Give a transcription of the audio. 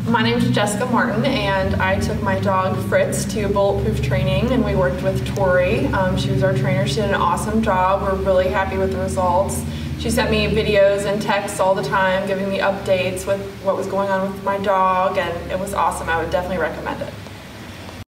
My name is Jessica Martin, and I took my dog Fritz to Bulletproof Training, and we worked with Tori. She was our trainer. She did an awesome job. We're really happy with the results. She sent me videos and texts all the time, giving me updates with what was going on with my dog, and it was awesome. I would definitely recommend it.